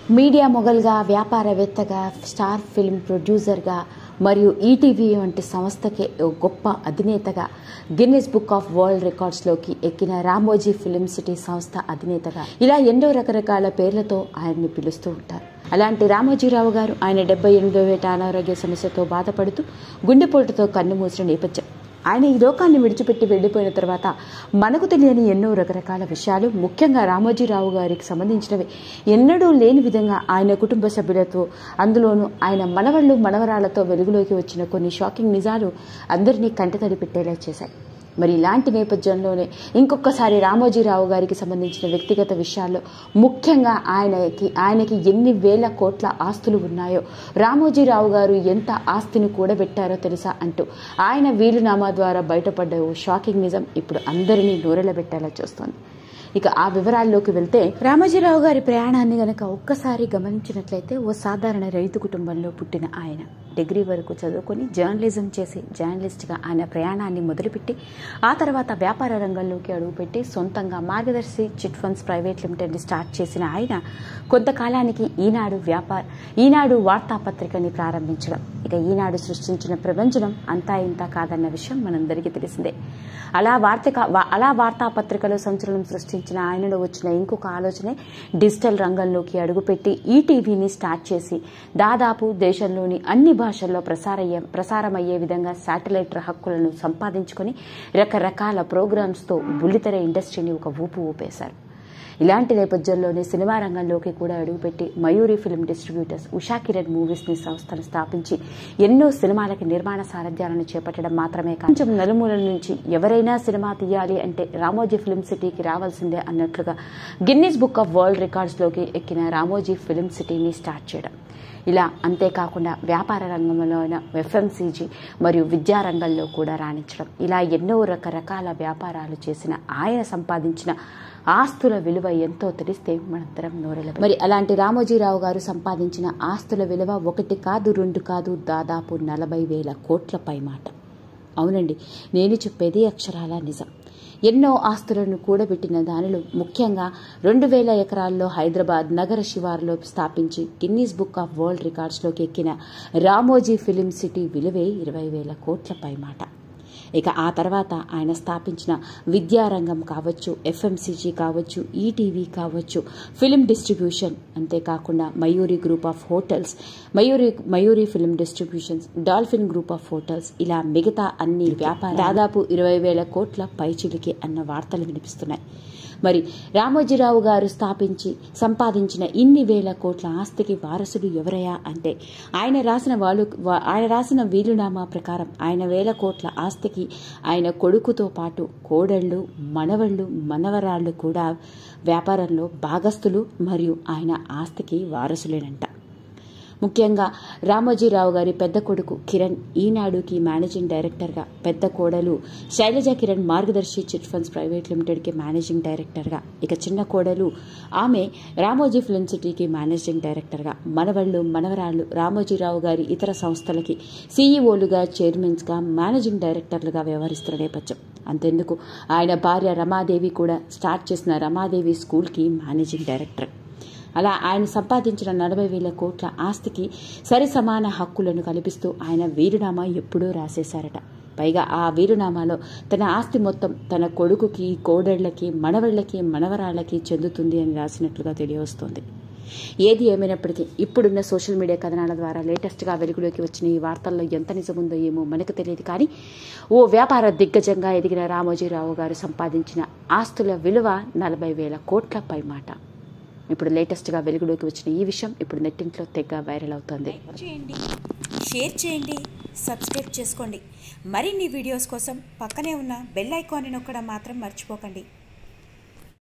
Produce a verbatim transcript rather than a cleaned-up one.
Media మొగల్గా, వ్యాపారవేత్తగా, star film ప్రొడ్యూసర్గా మరియు ఈటీవీ వంటి సంస్థకి గొప్ప అధినేతగా, గిన్నిస్ బుక్ ఆఫ్ వరల్డ్ రికార్డ్స్లోకి ఎక్కిన రామోజీ ఫిల్మ్ సిటీ సంస్థ అధినేతగా, ఇలా ఎన్నో రకరకాల పేర్లతో ఆయన్ని పిలుస్తూ ఉంటారు. అలాంటి రామోజీరావు గారు ఆయన డెబ్బై ఎనిమిదో ఏట అనారోగ్య సమస్యతో బాధపడుతూ గుండెపోటుతో కన్నుమూసిన నేపథ్యం. ఆయన ఈ లోకాన్ని విడిచిపెట్టి వెళ్లిపోయిన తర్వాత మనకు తెలియని ఎన్నో రకరకాల విషయాలు, ముఖ్యంగా రామోజీరావు గారికి సంబంధించినవి ఎన్నడూ లేని విధంగా ఆయన కుటుంబ సభ్యులతో, అందులోనూ ఆయన మనవళ్ళు మనవరాళ్లతో వెలుగులోకి వచ్చిన కొన్ని షాకింగ్ నిజాలు అందరినీ కంటతడి పెట్టేలా చేశాయి. మరి ఇలాంటి నేపథ్యంలోనే ఇంకొకసారి రామోజీరావు గారికి సంబంధించిన వ్యక్తిగత విషయాల్లో, ముఖ్యంగా ఆయనకి ఆయనకి ఎన్ని వేల కోట్ల ఆస్తులు ఉన్నాయో, రామోజీరావు గారు ఎంత ఆస్తిని కూడబెట్టారో తెలుసా అంటూ ఆయన వీలునామా ద్వారా బయటపడ్డ ఓ షాకింగ్ నిజం ఇప్పుడు అందరినీ నోరెళ్లబెట్టేలా చూస్తోంది. ఇక ఆ వివరాల్లోకి వెళ్తే, రామోజీరావు గారి ప్రయాణాన్ని గనక ఒక్కసారి గమనించినట్లయితే, ఓ సాధారణ రైతు కుటుంబంలో పుట్టిన ఆయన డిగ్రీ వరకు చదువుకొని జర్నలిజం చేసి జర్నలిస్ట్గా ఆయన ప్రయాణాన్ని మొదలుపెట్టి, ఆ తర్వాత వ్యాపార రంగంలోకి అడుగుపెట్టి సొంతంగా మార్గదర్శి చిట్ ఫండ్స్ ప్రైవేట్ లిమిటెడ్ని స్టార్ట్ చేసిన ఆయన కొంతకాలానికి ఈనాడు వ్యాపార ఈనాడు వార్తాపత్రికని ప్రారంభించడం. ఇక ఈనాడు సృష్టించిన ప్రపంచం అంతా ఇంత కాదన్న విషయం మనందరికీ తెలిసిందే. అలా వార్తిక అలా వార్తాపత్రికలో సంచలనం సృష్టించిన ఆయనలో వచ్చిన ఇంకొక ఆలోచనే డిజిటల్ రంగంలోకి అడుగుపెట్టి ఈటీవీని స్టార్ట్ చేసి దాదాపు దేశంలోని అన్ని భాషల్లో ప్రసారయ్యే ప్రసారమయ్యే విధంగా శాటిలైట్ హక్కులను సంపాదించుకొని రకరకాల ప్రోగ్రామ్స్తో బుల్లితెర ఇండస్ట్రీని ఒక ఊపు ఊపేశారు. ఇలాంటి నేపథ్యంలోనే సినిమా రంగంలోకి కూడా అడుగుపెట్టి మయూరి ఫిల్మ్ డిస్ట్రిబ్యూటర్స్, ఉషా కిరణ్ మూవీస్ని సంస్థను స్థాపించి ఎన్నో సినిమాలకి నిర్మాణ సారథ్యాలను చేపట్టడం మాత్రమే కాదు, కొంచెం నలుమూలల నుంచి ఎవరైనా సినిమా తీయాలి అంటే రామోజీ ఫిల్మ్ సిటీకి రావాల్సిందే అన్నట్లుగా గిన్నిస్ బుక్ ఆఫ్ వరల్డ్ రికార్డ్స్లోకి ఎక్కిన రామోజీ ఫిల్మ్ సిటీని స్టార్ట్ చేయడం. ఇలా అంతేకాకుండా వ్యాపార రంగంలో ఎఫ్ఎంసీజీ మరియు విద్యారంగంలో కూడా రాణించడం. ఇలా ఎన్నో రకరకాల వ్యాపారాలు చేసిన ఆయన సంపాదించిన ఆస్తుల విలువ ఎంతో తెలిస్తే మనందరం నోరెల. మరి అలాంటి రామోజీరావు గారు సంపాదించిన ఆస్తుల విలువ ఒకటి కాదు, రెండు కాదు, దాదాపు నలభై వేల కోట్ల పైమాట. అవునండి, నేను చెప్పేది అక్షరాల నిజం. ఎన్నో ఆస్తులను కూడబెట్టిన దానిలో ముఖ్యంగా రెండు వేల ఎకరాల్లో హైదరాబాద్ నగర శివారులో స్థాపించి గిన్నీస్ బుక్ ఆఫ్ వరల్డ్ రికార్డ్స్లోకి ఎక్కిన రామోజీ ఫిలిం సిటీ విలువే ఇరవై వేల కోట్ల పైమాట. ఇక ఆ తర్వాత ఆయన స్థాపించిన విద్యారంగం కావచ్చు, ఎఫ్ఎంసీజీ కావచ్చు, ఈటీవీ కావచ్చు, ఫిలిం డిస్ట్రిబ్యూషన్, అంతేకాకుండా Mayuri group of hotels, Mayuri Mayuri film distributions, dolphin group of hotels, ఇలా మిగతా అన్ని వ్యాపారాలు దాదాపు ఇరవై వేల కోట్ల పైచిలికి అన్న వార్తలు వినిపిస్తున్నాయి. మరి రామోజీరావు గారు స్థాపించి సంపాదించిన ఇన్ని వేల కోట్ల ఆస్తికి వారసుడు ఎవరయ్యా అంటే, ఆయన రాసిన వాళ్ళు ఆయన రాసిన వీలునామా ప్రకారం ఆయన వేల కోట్ల ఆస్తికి ఆయన కొడుకుతో పాటు కోడళ్ళు, మనవళ్ళు, మనవరాళ్లు కూడా వ్యాపారంలో భాగస్తులు మరియు ఆయన ఆస్తికి వారసులేనంట. ముఖ్యంగా రామోజీరావు గారి పెద్ద కొడుకు కిరణ్ ఈనాడుకి మేనేజింగ్ డైరెక్టర్గా, పెద్ద కోడలు Sailaja Kiran Margadarsi chit funds private లిమిటెడ్కి మేనేజింగ్ డైరెక్టర్గా, ఇక చిన్న కోడలు ఆమె రామోజీ ఫిల్మ్ సిటీకి మేనేజింగ్ డైరెక్టర్గా, మనవళ్ళు మనవరాళ్లు రామోజీరావు గారి ఇతర సంస్థలకి సీఈఓలుగా, చైర్మన్స్గా, మేనేజింగ్ డైరెక్టర్లుగా వ్యవహరిస్తున్న నేపథ్యం. అంతెందుకు, ఆయన భార్య రమాదేవి కూడా స్టార్ట్ చేసిన రమాదేవి స్కూల్కి మేనేజింగ్ డైరెక్టర్. అలా ఆయన సంపాదించిన నలభై వేల కోట్ల ఆస్తికి సరి సమాన హక్కులను కల్పిస్తూ ఆయన వీలునామా ఎప్పుడూ రాసేశారట. పైగా ఆ వీలునామాలో తన ఆస్తి మొత్తం తన కొడుకుకి, కోడళ్లకి, మనవళ్లకి, మనవరాళ్లకి చెందుతుంది అని రాసినట్లుగా తెలియవస్తోంది. ఏది ఏమైనప్పటికీ ఇప్పుడున్న సోషల్ మీడియా కథనాల ద్వారా లేటెస్ట్గా వెలుగులోకి వచ్చిన ఈ వార్తల్లో ఎంత నిజముందో ఏమో మనకు తెలియదు. కానీ ఓ వ్యాపార దిగ్గజంగా ఎదిగిన రామోజీరావు గారు సంపాదించిన ఆస్తుల విలువ నలభై వేల కోట్ల పైమాట. ఇప్పుడు లేటెస్ట్గా వెలుగులోకి వచ్చిన ఈ విషయం ఇప్పుడు నెట్టింట్లో తెగ వైరల్ అవుతుంది. చేయండి, షేర్ చేయండి, సబ్స్క్రైబ్ చేసుకోండి. మరిన్ని వీడియోస్ కోసం పక్కనే ఉన్న బెల్ ఐకాన్ని నొక్కడం మాత్రం మర్చిపోకండి.